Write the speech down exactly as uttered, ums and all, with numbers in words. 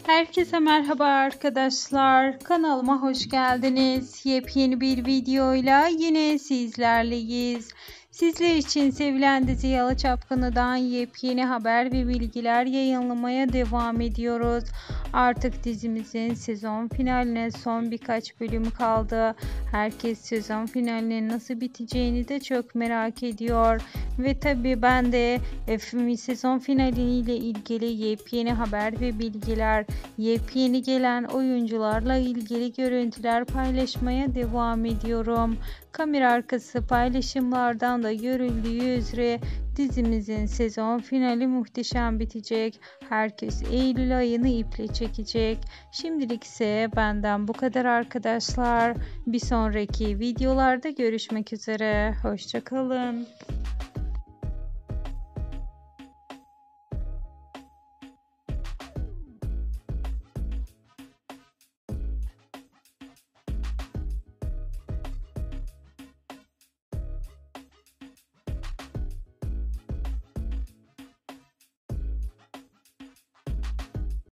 Herkese merhaba arkadaşlar. Kanalıma hoş geldiniz. Yepyeni bir videoyla yine sizlerleyiz. Sizler için sevilen dizi Yalı Çapkını'dan yepyeni haber ve bilgiler yayınlamaya devam ediyoruz. Artık dizimizin sezon finaline son birkaç bölüm kaldı. Herkes sezon finalinin nasıl biteceğini de çok merak ediyor. Ve tabi ben de e, sezon finaliyle ilgili yepyeni haber ve bilgiler, yepyeni gelen oyuncularla ilgili görüntüler paylaşmaya devam ediyorum. Kamera arkası paylaşımlardan da görüldüğü üzere dizimizin sezon finali muhteşem bitecek. Herkes Eylül ayını iple çekecek. Şimdilik ise benden bu kadar arkadaşlar. Bir sonraki videolarda görüşmek üzere. Hoşça kalın.